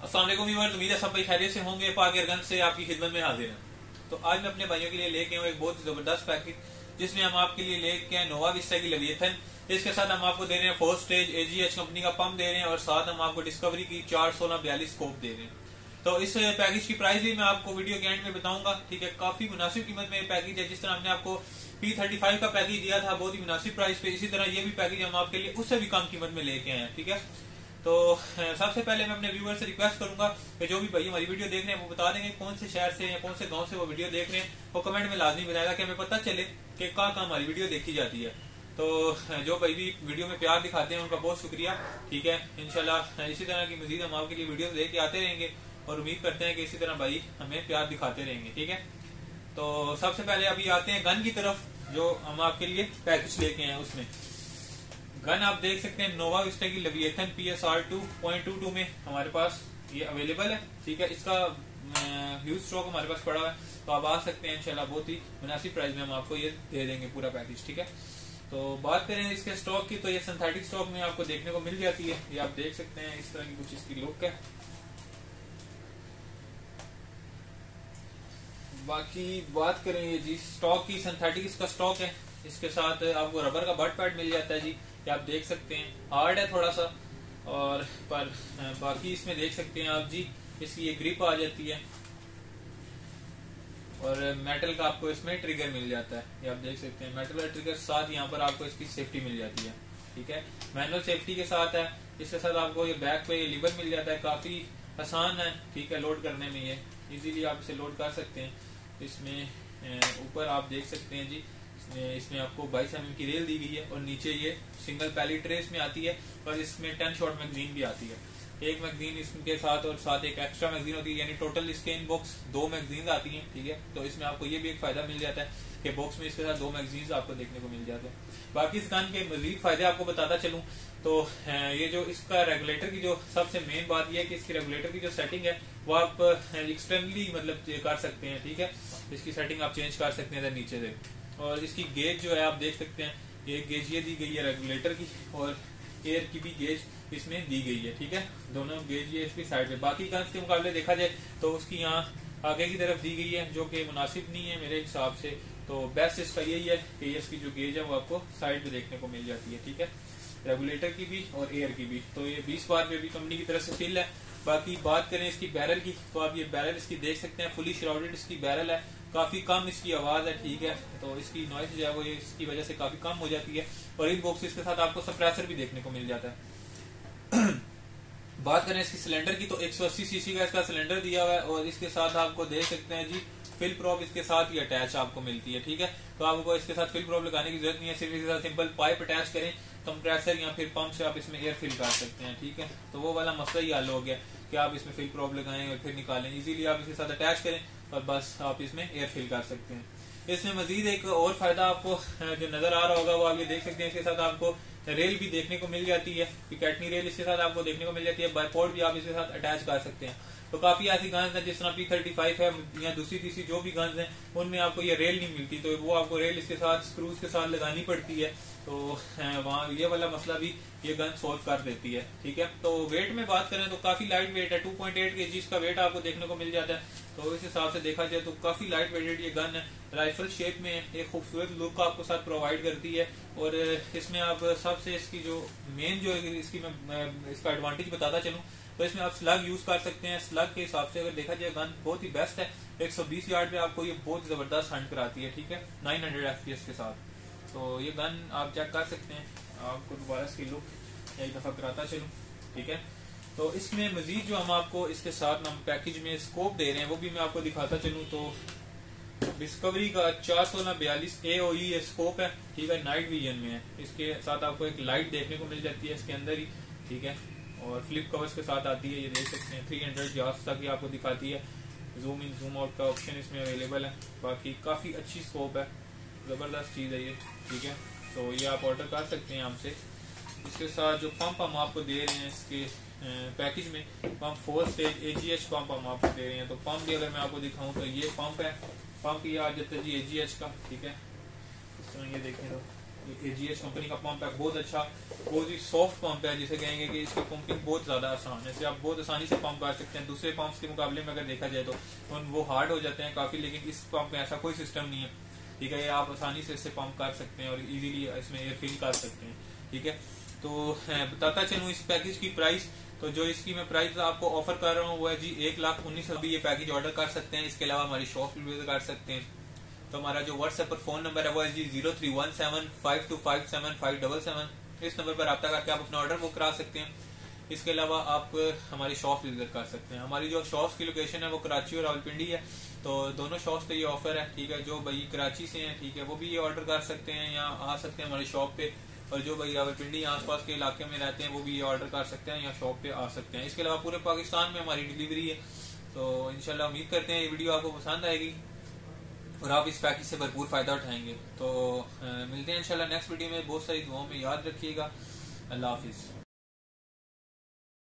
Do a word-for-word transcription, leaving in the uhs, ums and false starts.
अस्सलाम वालेकुम व्यूअर्स, उम्मीद है सब भाई खैरियत से होंगे। पाक एयरगन से आपकी खिदमत में हाजिर हैं। तो आज मैं अपने भाइयों के लिए लेके आऊँ एक बहुत ही जबरदस्त पैकेज, जिसमें हम आपके लिए लेके आए नोवा विस्टा की लेविएथन। इसके साथ हम आपको दे रहे हैं फोर स्टेज एजीएच कंपनी का पंप दे रहे हैं और साथ हम आपको डिस्कवरी की चार सोलह बयालीस स्कोप दे रहे हैं। तो इस पैकेज की प्राइस भी मैं आपको वीडियो के एंड में बताऊंगा। ठीक है, काफी मुनासिब कीमत में पैकेज है। जिस तरह हमने आपको पी थर्टी फाइव का पैकेज दिया था बहुत ही मुनासिब प्राइस पे, इसी तरह ये भी पैकेज हम आपके लिए उससे भी कम कीमत में लेके आए हैं। ठीक है, तो सबसे पहले मैं अपने व्यूअर से रिक्वेस्ट करूंगा कि जो भी भाई हमारी वीडियो देख रहे हैं वो बता देंगे कौन से शहर से या कौन से गांव से वो वीडियो देख रहे हैं, वो कमेंट में लाजमी बताएगा कि हमें पता चले कि कहाँ कहाँ हमारी वीडियो देखी जाती है। तो जो भाई भी वीडियो में प्यार दिखाते हैं उनका बहुत शुक्रिया। ठीक है, इंशाल्लाह इसी तरह की मजीद हम आपके लिए वीडियो लेके आते रहेंगे और उम्मीद करते हैं कि इसी तरह भाई हमें प्यार दिखाते रहेंगे। ठीक है, तो सबसे पहले अभी आते हैं गन की तरफ, जो हम आपके लिए पैकेज लेके आए। उसमें गन आप देख सकते हैं नोवा विस्टा की Leviathan P S R two point two two में हमारे पास ये अवेलेबल है। ठीक है, इसका ह्यूज स्टॉक हमारे पास पड़ा हुआ है, तो आप आ सकते हैं इंशाल्लाह। बहुत ही मुनासिब प्राइस में हम आपको ये दे देंगे पूरा पैकेज। ठीक है, तो बात करें इसके स्टॉक की, तो ये सिंथेटिक स्टॉक में आपको देखने को मिल जाती है। ये आप देख सकते हैं, इस तरह की कुछ इसकी लुक है। बाकी बात करें ये जी स्टॉक की, सिंथेटिक इसका स्टॉक है। इसके साथ आपको रबर का बट पैड मिल जाता है जी, ये आप देख सकते हैं। हार्ड है थोड़ा सा, और पर बाकी इसमें देख सकते हैं आप जी इसकी ये ग्रिप आ जाती है और मेटल का आपको इसमें ट्रिगर मिल जाता है। ये आप देख सकते हैं मेटल का ट्रिगर, साथ यहाँ पर आपको इसकी सेफ्टी मिल जाती है। ठीक है, मैनुअल सेफ्टी के साथ है। इसके साथ आपको ये बैक पे ये लीवर मिल जाता है, काफी आसान है। ठीक है, लोड करने में ये इजीली आप इसे लोड कर सकते हैं। इसमें ऊपर आप देख सकते हैं जी, इसमें इसमें आपको बाईस एम एम की रेल दी गई है और नीचे ये सिंगल पैली ट्रेस में आती है और इसमें टेन शॉट मैगजीन भी आती है। एक मैगजीन इसके साथ और साथ एक एक्स्ट्रा मैगजीन होती है, यानी टोटल इसके इन बॉक्स दो मैगजीन आती हैं। ठीक है, तो इसमें आपको ये भी एक फायदा मिल जाता है कि बॉक्स में इसके साथ दो मैगजीन आपको देखने को मिल जाते हैं। बाकी इस गन के मजीद फायदे आपको बताता चलूं तो ये जो इसका रेगुलेटर की जो सबसे मेन बात यह है कि इसकी रेगुलेटर की जो सेटिंग है वो आप एक्सटर्नली मतलब कर सकते हैं। ठीक है, इसकी सेटिंग आप चेंज कर सकते हैं नीचे से। और इसकी गेज जो है आप देख सकते हैं, ये गेज ये दी गई है रेगुलेटर की, और एयर की भी गेज इसमें दी गई है। ठीक है, दोनों गेज ये इसकी साइड पे। बाकी गन्स के मुकाबले देखा जाए तो उसकी यहाँ आगे की तरफ दी गई है, जो कि मुनासिब नहीं है मेरे हिसाब से। तो बेस्ट इसका यही है कि इसकी जो गेज है वो आपको साइड पे देखने को मिल जाती है। ठीक है, रेगुलेटर की भी और एयर की भी। तो ये बीस बार पे भी कंपनी की तरफ से फिल है। बाकी बात करें इसकी बैरल की, तो आप ये बैरल इसकी देख सकते हैं, फुली श्राउडेड इसकी बैरल है। काफी कम इसकी आवाज है। ठीक है, तो इसकी नॉइस जो है वो इसकी वजह से काफी कम हो जाती है। और इन बॉक्सेस के साथ आपको सप्रेसर भी देखने को मिल जाता है। बात करें इसकी सिलेंडर की, तो एक सौ अस्सी सीसी का इसका सिलेंडर दिया हुआ है और इसके साथ आपको देख सकते हैं जी फिल प्रॉप इसके साथ ही अटैच आपको मिलती है। ठीक है, तो आपको इसके साथ फिल प्रॉप लगाने की जरूरत नहीं है, सिर्फ इसके साथ सिंपल पाइप अटैच करें, कंप्रेसर या फिर पंप से आप इसमें एयर फिल कर सकते हैं। ठीक है, तो वो वाला मसला ही हल हो गया कि आप इसमें फिल प्रॉप लगाएं और फिर निकालें। इजीली आप इसके साथ अटैच करें और बस आप इसमें एयर फिल कर सकते हैं। इसमें मजीद एक और फायदा आपको जो नजर आ रहा होगा वो आप ये देख सकते हैं, इसके साथ आपको रेल भी देखने को मिल जाती है। पिकेटनी रेल इसके साथ आपको देखने को मिल जाती है। बाइपोर्ट भी आप इसके साथ अटैच कर सकते हैं। तो काफी ऐसी गन्स हैं जिस तरह पी थर्टी फाइव है या दूसरी तीसरी जो भी गन्स हैं उनमें आपको ये रेल नहीं मिलती, तो वो आपको रेल इसके साथ स्क्रूज के साथ लगानी पड़ती है। तो वहाँ ये वाला मसला भी ये गन सोल्व कर देती है। ठीक है, तो वेट में बात करें तो काफी लाइट वेट है, टू पॉइंट एट केजी का वेट आपको देखने को मिल जाता है। तो इस हिसाब से देखा जाए तो काफी लाइट वेटेड ये गन है। राइफल शेप में एक खूबसूरत लुक आपको साथ प्रोवाइड करती है। और इसमें आप सबसे इसकी जो मेन जो इसकी मैं इसका एडवांटेज बताता चलूं तो इसमें आप स्लग यूज कर सकते हैं। स्लग के हिसाब से अगर देखा जाए गन बहुत ही बेस्ट है। एक सौ बीस यार्ड पे आपको ये बहुत जबरदस्त हंट कराती है। ठीक है, nine hundred F P S के साथ। तो ये गन आप चेक कर सकते हैं, आपको दोबारा इसकी लुक एक दफा कराता चलूं। ठीक है, तो इसमें मजीद जो हम आपको इसके साथ हम पैकेज में स्कोप दे रहे हैं वो भी मैं आपको दिखाता चलूं। तो डिस्कवरी का चार सोलह बयालीस ए ओ ई स्कोप है। ठीक है, नाइट विजन में है। इसके साथ आपको एक लाइट देखने को मिल जाती है इसके अंदर ही। ठीक है, और फ्लिप कवर्स के साथ आती है, ये देख सकते हैं। थ्री हंड्रेड यार्ड्स तक ये आपको दिखाती है। जूम इन जूम आउट का ऑप्शन इसमें अवेलेबल है। बाकी काफी अच्छी स्कोप है, जबरदस्त चीज है ये। ठीक है, तो ये आप ऑर्डर कर सकते हैं हमसे। इसके साथ जो पंप हम आपको दे रहे हैं इसके पैकेज में, pump four stage AGH pump हम आपको दे रहे हैं। तो पंप भी अगर मैं आपको दिखाऊं तो ये पंप है। पंप ये आ जाता है जी एजीएच का। ठीक है, इस तरह ये देखें तो ये एजीएच कंपनी का पंप है, बहुत अच्छा वो जी सॉफ्ट पंप है, जिसे कहेंगे कि इसकी पंपिंग बहुत ज्यादा आसान है, इसे आप बहुत आसानी से पंप कर सकते हैं। दूसरे पंप्स के मुकाबले में अगर देखा जाए तो वो हार्ड हो जाते हैं काफी, लेकिन इस पंप में ऐसा कोई सिस्टम नहीं है, ठीक है। ये आप आसानी से इससे पंप कर सकते हैं और इजीली इसमें एयर फिल कर सकते हैं, ठीक है। तो बताता चलूँ इस पैकेज की प्राइस, तो जो इसकी मैं प्राइस आपको ऑफर कर रहा हूँ वो है जी एक लाख उन्नीस अभी ये पैकेज ऑर्डर कर सकते हैं। इसके अलावा हमारी शॉप भी विजिट कर सकते हैं। तो हमारा जो व्हाट्सएप पर फोन नंबर है वो है जी zero three one seven five two five seven five double seven. इस नंबर पर रब्ता करके आप अपना ऑर्डर बुक करा सकते हैं। इसके अलावा आप हमारी शॉप विजिट कर सकते हैं। हमारी जो शॉप की लोकेशन है वो कराची और रावलपिंडी है, तो दोनों शॉप्स पे ये ऑफर है, ठीक है। जो भाई कराची से हैं, ठीक है, वो भी ये ऑर्डर कर सकते हैं या आ सकते हैं हमारी शॉप पे, और जो भाई रावलपिंडी आसपास के इलाके में रहते हैं वो भी ये ऑर्डर कर सकते हैं या शॉप पे आ सकते हैं। इसके अलावा पूरे पाकिस्तान में हमारी डिलीवरी है। तो इंशाल्लाह उम्मीद करते हैं ये वीडियो आपको पसंद आएगी और आप इस पैकेज से भरपूर फायदा उठाएंगे। तो आ, मिलते हैं इंशाल्लाह नेक्स्ट वीडियो में। बहुत सारी दुआओं में याद रखिएगा। अल्लाह हाफिज।